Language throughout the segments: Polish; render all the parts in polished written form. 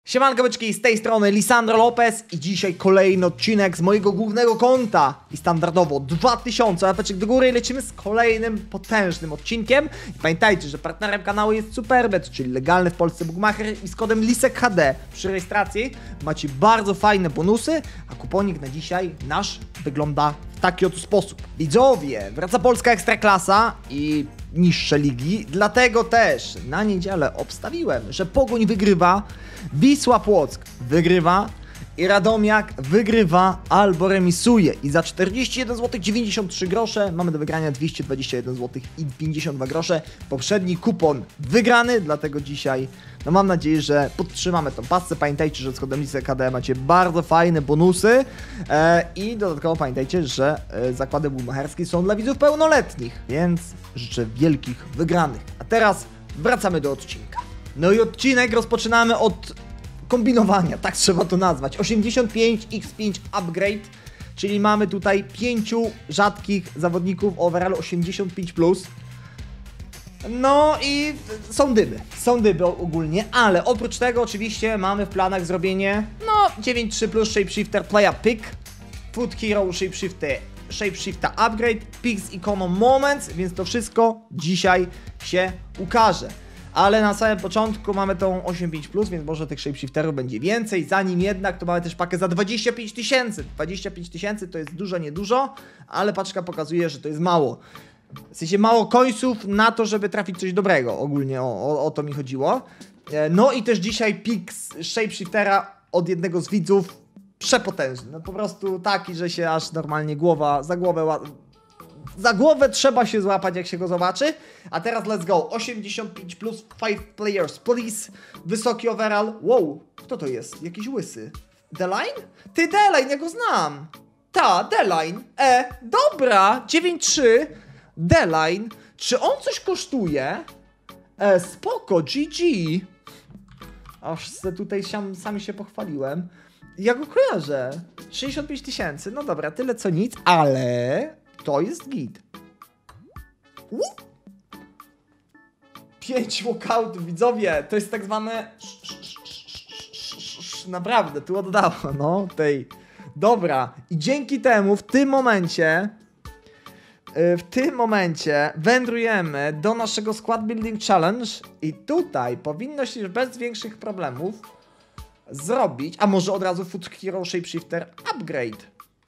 Siemanko byczki, z tej strony Lisandro Lopez i dzisiaj kolejny odcinek z mojego głównego konta i standardowo 2000 łapeczek do góry i lecimy z kolejnym potężnym odcinkiem. I pamiętajcie, że partnerem kanału jest Superbet, czyli legalny w Polsce bookmacher i z kodem LISEKHD przy rejestracji macie bardzo fajne bonusy, a kuponik na dzisiaj nasz wygląda w taki oto sposób. Widzowie, wraca polska ekstraklasa i niższe ligi, dlatego też na niedzielę obstawiłem, że Pogoń wygrywa, Wisła Płock wygrywa i Radomiak wygrywa albo remisuje. I za 41 zł 93 grosze mamy do wygrania 221 zł i 52 grosze. Poprzedni kupon wygrany, dlatego dzisiaj mam nadzieję, że podtrzymamy tą pasę. Pamiętajcie, że z kodem LISEKHD macie bardzo fajne bonusy i dodatkowo pamiętajcie, że zakłady bookmacherskie są dla widzów pełnoletnich, więc życzę wielkich wygranych. A teraz wracamy do odcinka. No i odcinek rozpoczynamy od kombinowania, tak trzeba to nazwać. 85x5 upgrade, czyli mamy tutaj 5 rzadkich zawodników overall 85+. No i są dymy ogólnie, ale oprócz tego oczywiście mamy w planach zrobienie 9-3 plus Shapeshifter Playa Pick, Food Hero Shapeshifter Upgrade, Picks Econo Moments, więc to wszystko dzisiaj się ukaże. Ale na samym początku mamy tą 85+, więc może tych Shapeshifterów będzie więcej. Zanim jednak, to mamy też pakę za 25 000. 25 000 to jest dużo, niedużo, ale paczka pokazuje, że to jest mało. W sensie mało końców na to, żeby trafić coś dobrego. Ogólnie o to mi chodziło. No i też dzisiaj pick Shapeshiftera od jednego z widzów przepotężny. No po prostu taki, że się aż normalnie za głowę trzeba się złapać, jak się go zobaczy. A teraz let's go. 85+, 5 players please. Wysoki overall. Wow, kto to jest? Jakiś łysy. Deline? Ty, Deline, ja go znam. Ta, Deline. Dobra. 9-3. Deline. Czy on coś kosztuje? Spoko, GG. Aż tutaj sam się pochwaliłem. Ja go kojarzę. 65 000. No dobra, tyle co nic, ale to jest git. 5 walkoutów, widzowie. To jest tak zwane... Naprawdę, tu oddało, no, tej. Dobra. I dzięki temu w tym momencie wędrujemy do naszego Squad Building Challenge i tutaj powinno się już bez większych problemów zrobić, a może od razu Food Hero Shapeshifter Upgrade.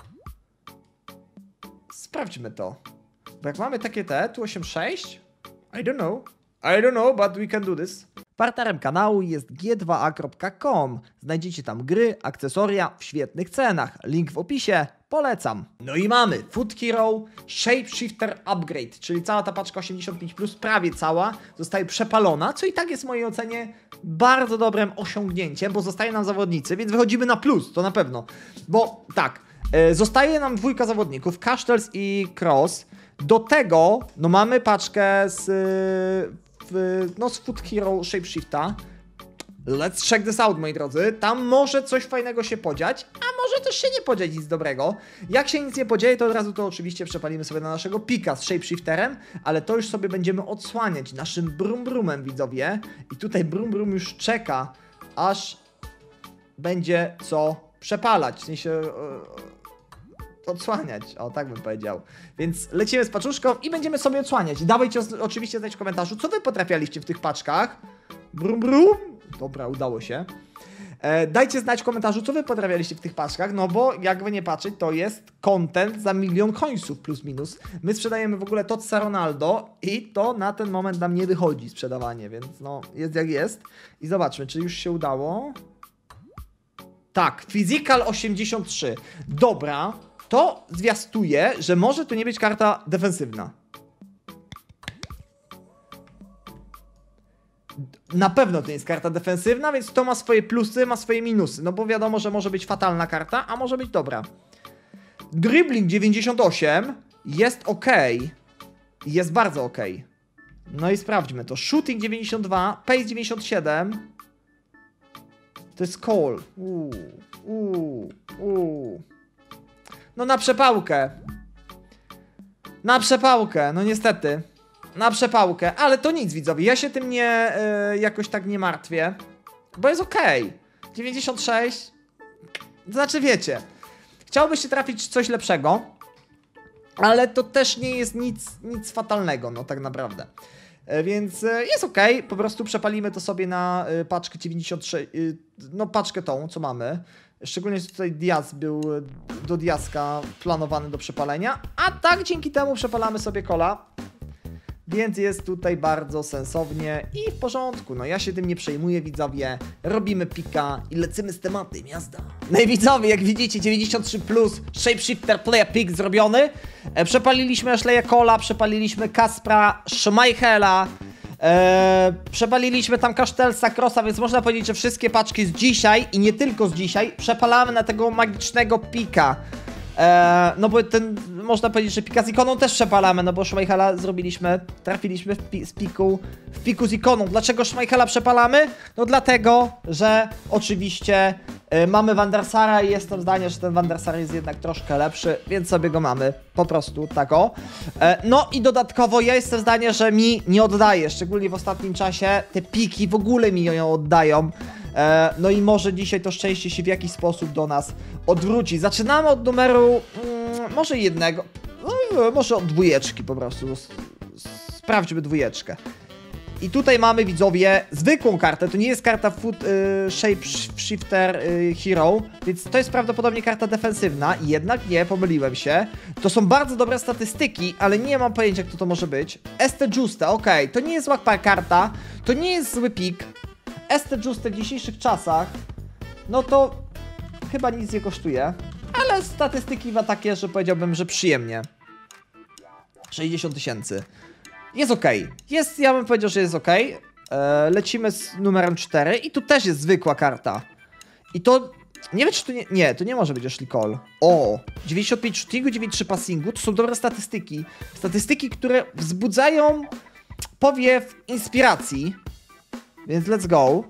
Sprawdźmy to. Bo jak mamy takie tu 8.6, I don't know, but we can do this. Partnerem kanału jest g2a.com. Znajdziecie tam gry, akcesoria w świetnych cenach. Link w opisie. Polecam. No i mamy Food Hero Shapeshifter Upgrade, czyli cała ta paczka 85+, prawie cała, zostaje przepalona, co i tak jest w mojej ocenie bardzo dobrym osiągnięciem, bo zostaje nam zawodnicy, więc wychodzimy na plus, to na pewno. Bo tak, zostaje nam 2 zawodników, Castells i Cross. Do tego, no mamy paczkę z Food Hero Shapeshifta. Let's check this out, moi drodzy. Tam może coś fajnego się podziać, a może też się nie podziać nic dobrego. Jak się nic nie podzieje, to od razu to oczywiście przepalimy sobie na naszego pika z Shapeshifterem, ale to już sobie będziemy odsłaniać naszym Brum Brumem, widzowie. I tutaj Brum Brum już czeka, aż będzie co przepalać, w sensie odsłaniać, o tak bym powiedział. Więc lecimy z paczuszką i będziemy sobie odsłaniać. Dawajcie oczywiście znać w komentarzu, co wy potrafialiście w tych paczkach. Brum Brum. Dobra, udało się. Dajcie znać w komentarzu, co wy potrafialiście w tych paczkach, no bo jakby nie patrzeć, to jest content za 1 000 000 końców plus minus. My sprzedajemy w ogóle Totsa Ronaldo i to na ten moment nam nie wychodzi sprzedawanie, więc no jest jak jest. I zobaczmy, czy już się udało. Tak, Physical 83. Dobra, to zwiastuje, że może to nie być karta defensywna. Na pewno to nie jest karta defensywna, więc to ma swoje plusy, ma swoje minusy. No bo wiadomo, że może być fatalna karta, a może być dobra. Dribbling 98 jest ok. Jest bardzo ok. No i sprawdźmy to. Shooting 92, Pace 97. To jest call. No na przepałkę. No niestety. Na przepałkę, ale to nic, widzowie, ja się tym jakoś tak nie martwię, bo jest okej. 96. To znaczy, wiecie, chciałby się trafić coś lepszego, ale to też nie jest nic fatalnego, no tak naprawdę. Więc jest ok, po prostu przepalimy to sobie na paczkę 96, no paczkę tą, co mamy. Szczególnie, że tutaj Diaz był do Diazka planowany do przepalenia, a tak dzięki temu przepalamy sobie kola. Więc jest tutaj bardzo sensownie i w porządku. No ja się tym nie przejmuję, widzowie. Robimy pika i lecimy z tematem, jazda. No i widzowie, jak widzicie, 93+, Shapeshifter Playa Pick zrobiony. Przepaliliśmy Ashleya Cole'a, przepaliliśmy Kaspra Schmeichela. Przepaliliśmy tam Kasztelsa, Krosa, więc można powiedzieć, że wszystkie paczki z dzisiaj i nie tylko z dzisiaj przepalamy na tego magicznego pika. No bo ten, można powiedzieć, że pika z ikoną też przepalamy, no bo Schmeichela trafiliśmy w piku z ikoną. Dlaczego Schmeichela przepalamy? No dlatego, że oczywiście mamy Van der Sara i jestem zdania, że ten Van der Sar jest jednak troszkę lepszy, więc sobie go mamy po prostu tak o. No i dodatkowo ja jestem zdania, że mi nie oddaje, szczególnie w ostatnim czasie te piki w ogóle mi ją oddają. No i może dzisiaj to szczęście się w jakiś sposób do nas odwróci. Zaczynamy od numeru, może jednego, no, może od dwójeczki po prostu. Sprawdźmy dwójeczkę. I tutaj mamy, widzowie, zwykłą kartę, to nie jest karta Shapeshifter Hero, więc to jest prawdopodobnie karta defensywna, jednak nie, pomyliłem się. To są bardzo dobre statystyki, ale nie mam pojęcia, kto to może być. Este Juste, okej, to nie jest zła karta, to nie jest zły pik. Este Juste w dzisiejszych czasach, no to chyba nic nie kosztuje, ale statystyki ma takie, że powiedziałbym, że przyjemnie. 60 000. Jest ok. Ja bym powiedział, że jest ok. Lecimy z numerem 4 i tu też jest zwykła karta. I to, nie wiem czy to nie, to nie może być Ashley Cole. O, 95 shootingu, 93 passingu, to są dobre statystyki. Statystyki, które wzbudzają powiew inspiracji. Więc let's go.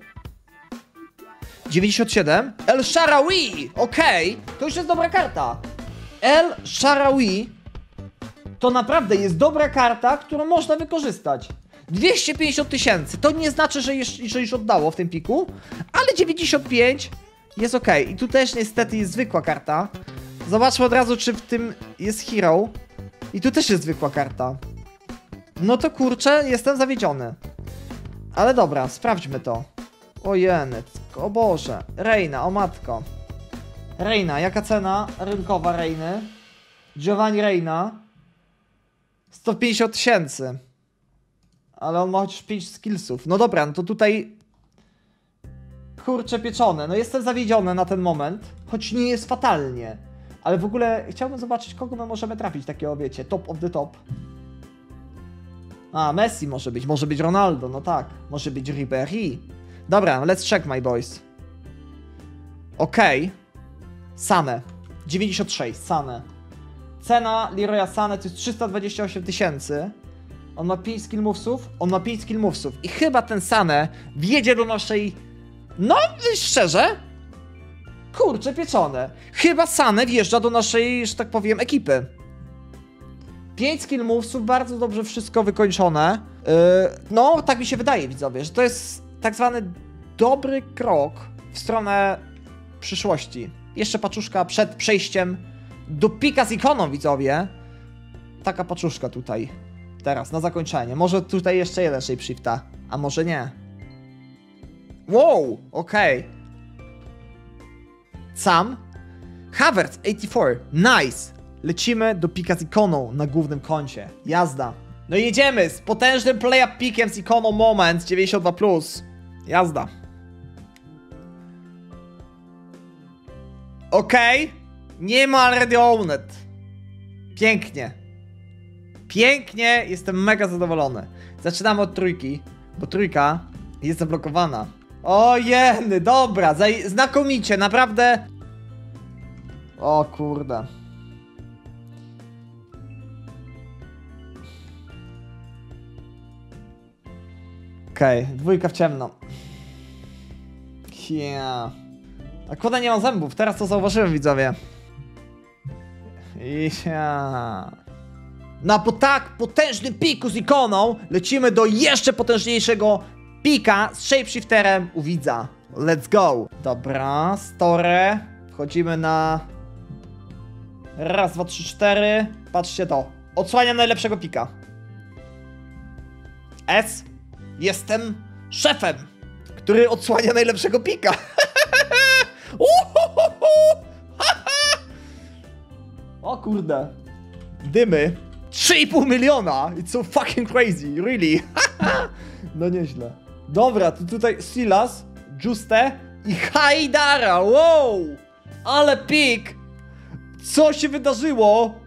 97. El Shaarawy! Okej, to już jest dobra karta. El Shaarawy to naprawdę jest dobra karta, którą można wykorzystać. 250 000. To nie znaczy, że już oddało w tym piku, ale 95 jest ok. I tu też niestety jest zwykła karta. Zobaczmy od razu, czy w tym jest Hero. I tu też jest zwykła karta. No to kurczę, jestem zawiedziony. Ale dobra, sprawdźmy to. O jeny, o Boże. Reina, o matko. Reina, jaka cena rynkowa Reiny? Giovanni Reina. 150 000. Ale on ma chociaż 5 skillsów. No dobra, no to tutaj... Kurczę pieczone. No jestem zawiedziony na ten moment. Choć nie jest fatalnie. Ale w ogóle chciałbym zobaczyć, kogo my możemy trafić takiego, wiecie, top of the top. A, Messi może być Ronaldo, no tak. Może być Ribéry. Dobra, let's check, my boys. Okej. Sane. 96, Sane. Cena Leroya Sané to jest 328 000. On ma 5 skill movesów. I chyba ten Sané wjedzie do naszej... No, szczerze... Kurczę pieczone. Chyba Sané wjeżdża do naszej, że tak powiem, ekipy. 5 skill movesów, bardzo dobrze wszystko wykończone. No, tak mi się wydaje, widzowie, że to jest tak zwany dobry krok w stronę przyszłości. Jeszcze paczuszka przed przejściem do pika z ikoną, widzowie. Taka paczuszka tutaj. Teraz, na zakończenie. Może tutaj jeszcze jeden shapeshifta, a może nie. Wow, okej. Sam. Havertz, 84. Nice. Lecimy do pika z ikoną na głównym koncie. Jazda. No i jedziemy z potężnym play-up pikiem z ikoną Moment 92+. Jazda. Okej. Nie ma already owned. Pięknie. Pięknie, jestem mega zadowolony. Zaczynamy od trójki, bo trójka jest zablokowana. O jeny, dobra, znakomicie, naprawdę. O kurde. Okej, dwójka w ciemno. Yeah. Akurat nie mam zębów, teraz to zauważyłem, widzowie. Yeah. Na tak potężnym piku z ikoną lecimy do jeszcze potężniejszego pika z shapeshifterem u widza. Let's go. Dobra, store. Wchodzimy na... Raz, dwa, trzy, cztery. Patrzcie to. Odsłaniam najlepszego pika. S. Jestem szefem, który odsłania najlepszego pika. O kurde. Dymy. 3,5 miliona. It's so fucking crazy. Really. No nieźle. Dobra, to tutaj Silas, Juste i Haidara. Wow. Ale pik. Co się wydarzyło?